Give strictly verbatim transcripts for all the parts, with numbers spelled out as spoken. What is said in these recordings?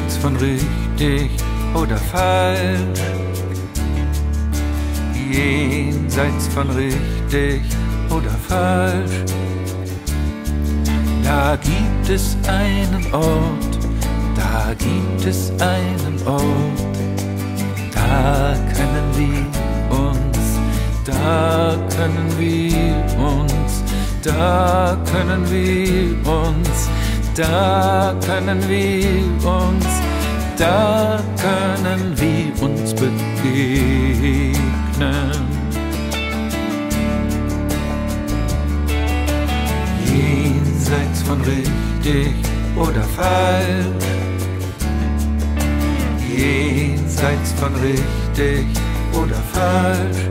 Jenseits von richtig oder falsch, jenseits von richtig oder falsch, da gibt es einen Ort, da gibt es einen Ort, da können wir uns, da können wir uns, da können wir uns, da können wir uns, da können wir uns begegnen. Jenseits von richtig oder falsch, jenseits von richtig oder falsch,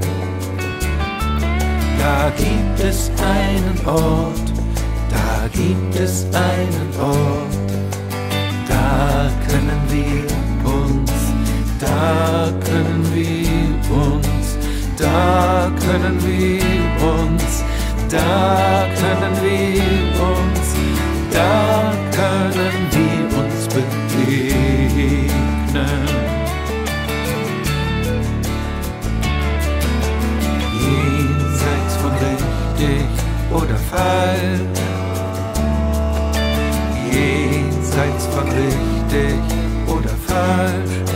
da gibt es einen Ort, da gibt es einen Ort, da können wir uns, da können wir uns, da können wir uns, da können wir uns, da können wir uns begegnen. Jenseits von richtig oder falsch, jenseits von richtig oder falsch,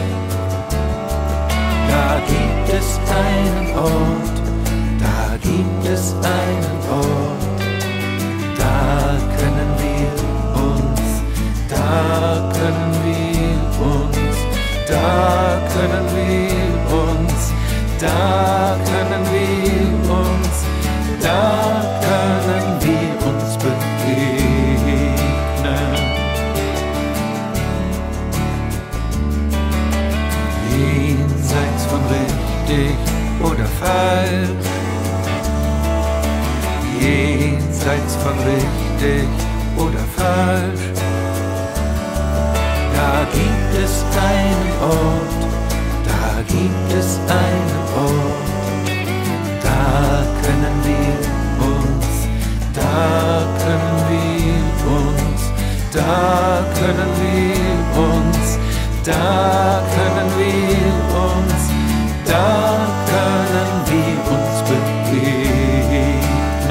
da gibt es einen Ort, da gibt es einen Ort, da können wir uns, da können wir uns, da können wir uns, da können wir uns, da können wir uns begegnen. Jenseits von richtig oder falsch, jenseits von richtig oder falsch, da gibt es einen Ort, da gibt es einen Ort, da können wir uns, da können wir uns, da können wir uns, da können wir uns, da können wir uns begegnen.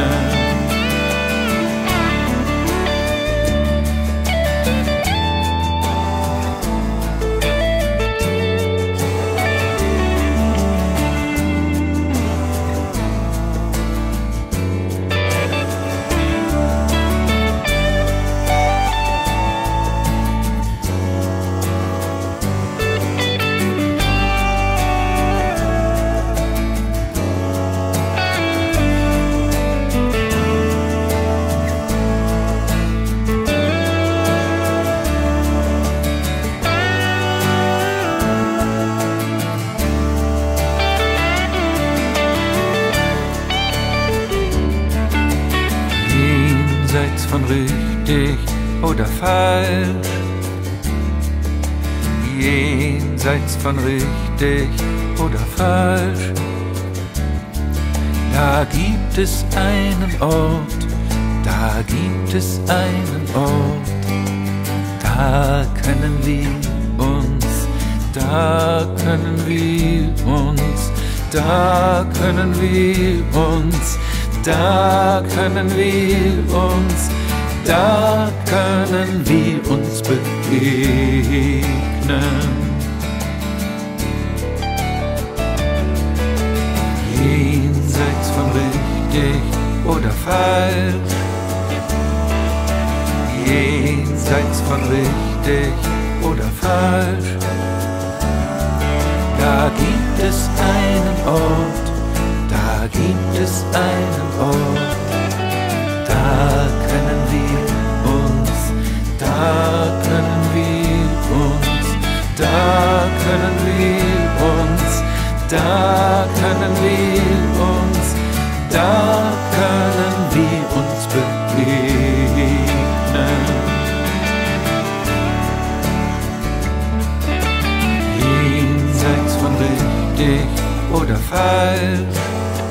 Jenseits von richtig oder falsch, jenseits von richtig oder falsch, da gibt es einen Ort, da gibt es einen Ort, da können wir uns, da können wir uns, da können wir uns, da können wir uns, da können wir uns begegnen. Jenseits von richtig oder falsch, jenseits von richtig oder falsch, da gibt es einen Ort, da gibt es einen Ort, da können wir uns, da können wir uns, da können wir uns, da können wir uns, da können wir uns begegnen. Jenseits von richtig oder falsch,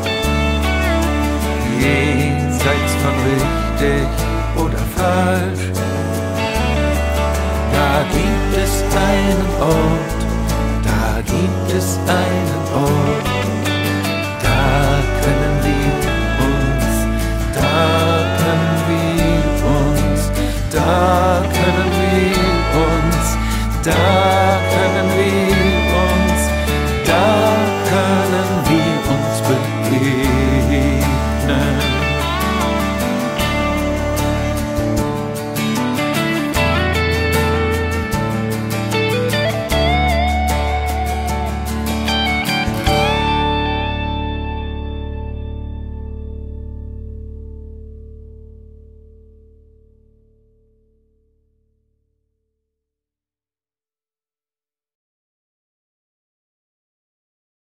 jenseits von richtig oder falsch, da gibt es ein Ort, da gibt es einen Ort, da können wir uns, da können wir uns, da können wir uns, da